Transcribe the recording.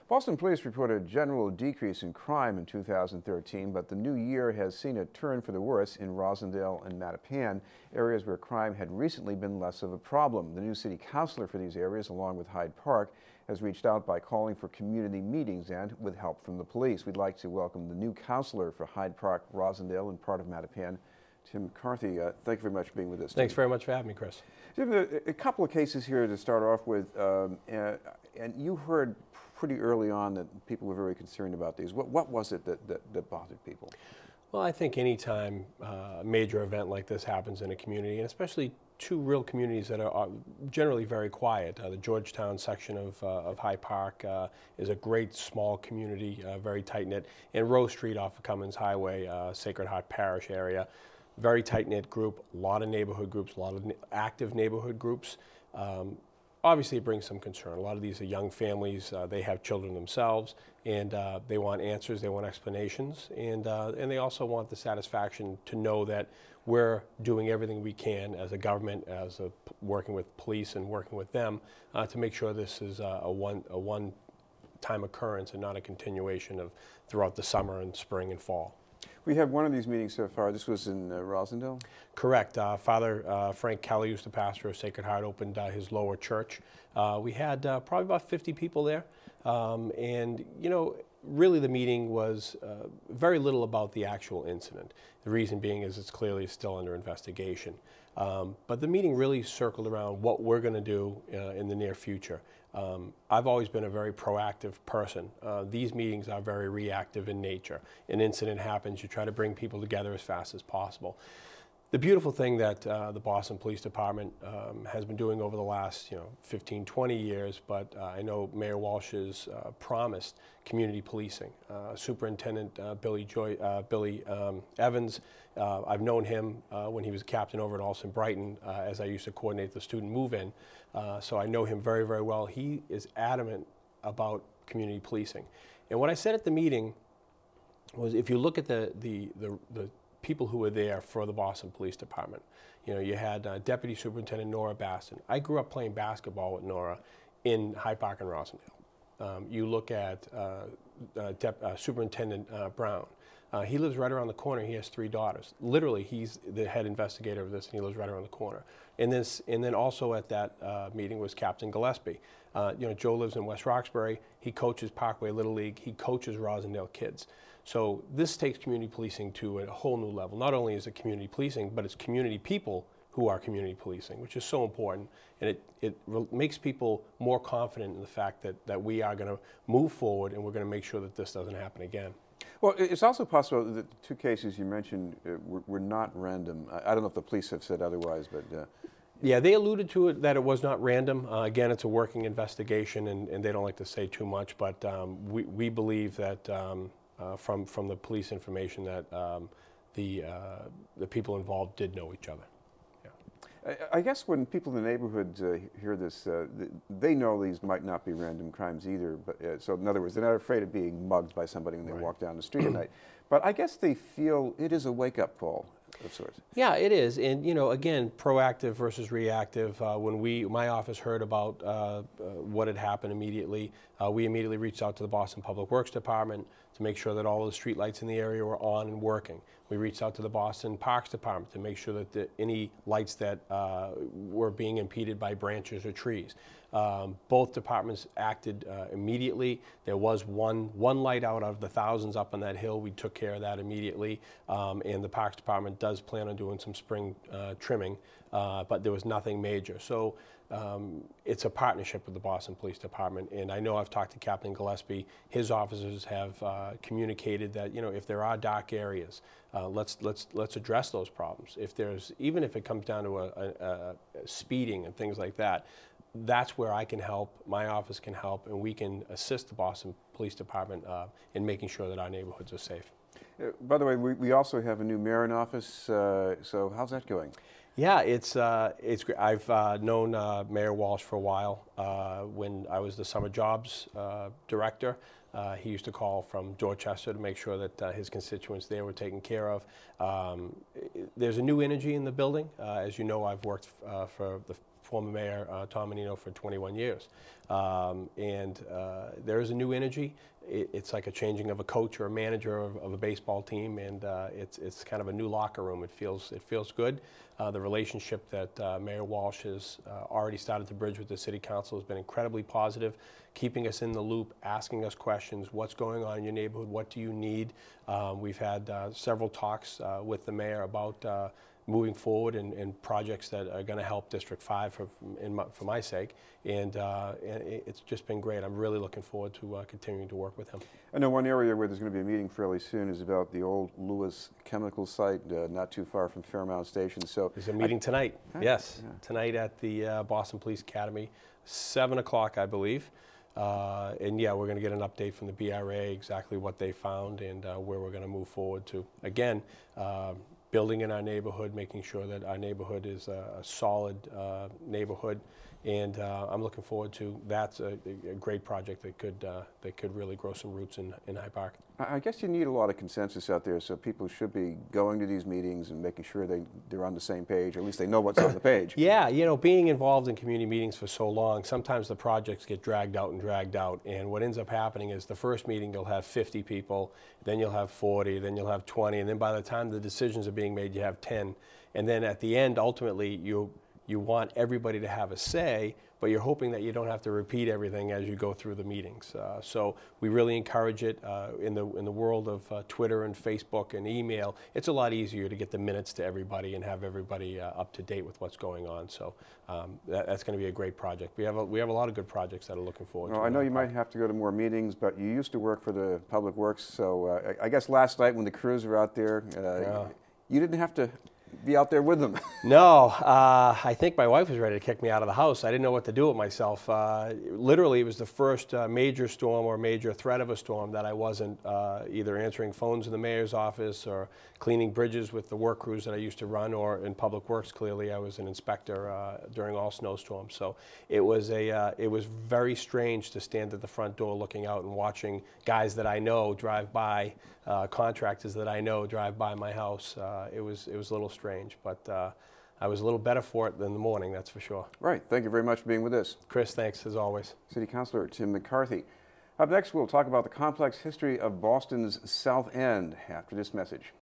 Boston police report a general decrease in crime in 2013, but the new year has seen a turn for the worse in Roslindale and Mattapan, areas where crime had recently been less of a problem. The new city councilor for these areas, along with Hyde Park, has reached out by calling for community meetings and with help from the police. We'd like to welcome the new councilor for Hyde Park, Roslindale, and part of Mattapan, Tim McCarthy. Thank you very much for being with us. Thanks very much for having me, Chris. Tim, a couple of cases here to start off with, and you heard pretty early on that people were very concerned about these. What was it that bothered people? Well, I think any time a major event like this happens in a community, and especially two real communities that are generally very quiet. The Georgetown section of Hyde Park is a great small community, very tight-knit. And Rose Street off of Cummins Highway, Sacred Heart Parish area, very tight-knit group, a lot of neighborhood groups, a lot of active neighborhood groups. Obviously, it brings some concern. A lot of these are young families. They have children themselves, and they want answers. They want explanations, and they also want the satisfaction to know that we're doing everything we can as a government, working with police and working with them to make sure this is a one-time occurrence and not a continuation of throughout the summer and spring and fall. We have one of these meetings so far. This was in Roslindale? Correct. Father Frank Kelly, who's the pastor of Sacred Heart, opened his lower church. We had probably about 50 people there. And, you know, really the meeting was very little about the actual incident. The reason being is it's clearly still under investigation. But the meeting really circled around what we're going to do in the near future. I've always been a very proactive person. These meetings are very reactive in nature. An incident happens, you try to bring people together as fast as possible. The beautiful thing that the Boston Police Department has been doing over the last 15, 20 years, but I know Mayor Walsh has promised community policing. Superintendent Billy Evans, I've known him when he was captain over at Alston Brighton as I used to coordinate the student move-in, so I know him very, very well. He is adamant about community policing. And what I said at the meeting was, if you look at the people who were there for the Boston Police Department. You know, you had Deputy Superintendent Nora Baston. I grew up playing basketball with Nora in Hyde Park and Roslindale. You look at Superintendent Brown. He lives right around the corner. He has 3 daughters. Literally, he's the head investigator of this, and he lives right around the corner. And then also at that meeting was Captain Gillespie. Joe lives in West Roxbury. He coaches Parkway Little League. He coaches Roslindale kids. So this takes community policing to a whole new level. Not only is it community policing, but it's community people who are community policing, which is so important. And it makes people more confident in the fact that we are going to move forward and we're going to make sure that this doesn't happen again. Well, it's also possible that the 2 cases you mentioned were not random. I don't know if the police have said otherwise, but... Yeah, they alluded to it, that it was not random. Again, it's a working investigation, and they don't like to say too much, but we believe that from the police information that the people involved did know each other. Yeah. I guess when people in the neighborhood hear this, they know these might not be random crimes either. But so in other words, they're not afraid of being mugged by somebody when they walk down the street at night. But I guess they feel it is a wake-up call of sorts. Yeah, it is. And, again, proactive versus reactive. When my office heard about what had happened immediately, we immediately reached out to the Boston Public Works Department to make sure that all of the street lights in the area were on and working. We reached out to the Boston Parks Department to make sure that any lights that were being impeded by branches or trees. Both departments acted immediately. There was one light out of the thousands up on that hill. We took care of that immediately. And the Parks Department does plan on doing some spring trimming, but there was nothing major. So it's a partnership with the Boston Police Department. And I know I've talked to Captain Gillespie. His officers have communicated that, if there are dark areas, let's address those problems. Even if it comes down to a speeding and things like that, that's where I can help, my office can help, and we can assist the Boston Police Department in making sure that our neighborhoods are safe. By the way, we also have a new mayor in office, so how's that going? Yeah, it's great. I've known Mayor Walsh for a while. When I was the summer jobs director, he used to call from Dorchester to make sure that his constituents there were taken care of. There's a new energy in the building. As you know, I've worked for the former mayor, Tom Menino, for 21 years. There is a new energy. It's like a changing of a coach or a manager of a baseball team, and it's kind of a new locker room. It feels good. The relationship that Mayor Walsh has already started to bridge with the City Council has been incredibly positive, keeping us in the loop, asking us questions, what's going on in your neighborhood, what do you need? We've had several talks with the mayor about moving forward and projects that are going to help District 5 for my sake, and it's just been great. I'm really looking forward to continuing to work with him. I know one area where there's going to be a meeting fairly soon is about the old Lewis chemical site, not too far from Fairmount Station. So there's a meeting tonight. Yes, yeah. Tonight at the Boston Police Academy, 7 o'clock, I believe. And yeah, we're going to get an update from the BRA, exactly what they found and where we're going to move forward to. Again, building in our neighborhood, making sure that our neighborhood is a solid neighborhood, and I'm looking forward to that's a great project that could really grow some roots in Hyde Park. I guess you need a lot of consensus out there, so people should be going to these meetings and making sure they're on the same page, or at least they know what's on the page. Yeah, you know, being involved in community meetings for so long, sometimes the projects get dragged out, and what ends up happening is the first meeting you'll have 50 people, then you'll have 40, then you'll have 20, and then by the time the decisions are being made, you have 10. And then at the end, ultimately, you want everybody to have a say, but you're hoping that you don't have to repeat everything as you go through the meetings. So we really encourage it in the world of Twitter and Facebook and email. It's a lot easier to get the minutes to everybody and have everybody up to date with what's going on. So that's going to be a great project. We have a lot of good projects that are looking forward to. I know you might have to go to more meetings, but you used to work for the Public Works. So I guess last night when the crews were out there, you didn't have to be out there with them. No, I think my wife was ready to kick me out of the house. I didn't know what to do with myself. Literally, it was the first major storm or major threat of a storm that I wasn't either answering phones in the mayor's office or cleaning bridges with the work crews that I used to run, or in Public Works, clearly I was an inspector during all snowstorms. So it was very strange to stand at the front door looking out and watching guys that I know drive by, contractors that I know drive by my house. It was a little strange, but I was a little better for it than the morning, that's for sure. Right. Thank you very much for being with us. Chris, thanks as always. City Councilor Tim McCarthy. Up next, we'll talk about the complex history of Boston's South End after this message.